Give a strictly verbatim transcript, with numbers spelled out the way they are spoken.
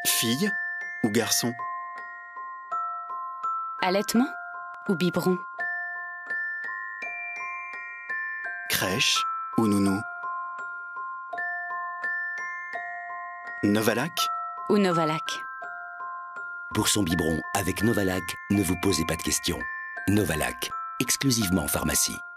Fille ou garçon? Allaitement ou biberon? Crèche ou nounou? Novalac Ou Novalac? Pour son biberon avec Novalac, ne vous posez pas de questions. Novalac, exclusivement en pharmacie.